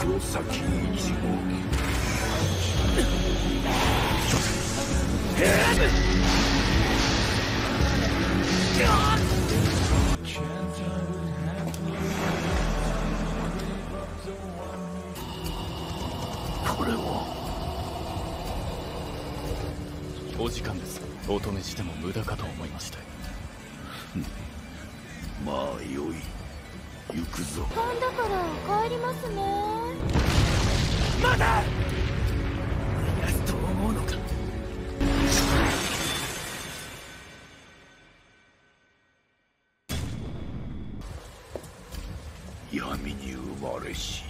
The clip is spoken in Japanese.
黒崎一号。これはお時間です。お止めしても無駄かと思いまして。 まあよい、行くぞ。 今度から帰りますね。 まだ逃がすと思うのか。闇に生まれし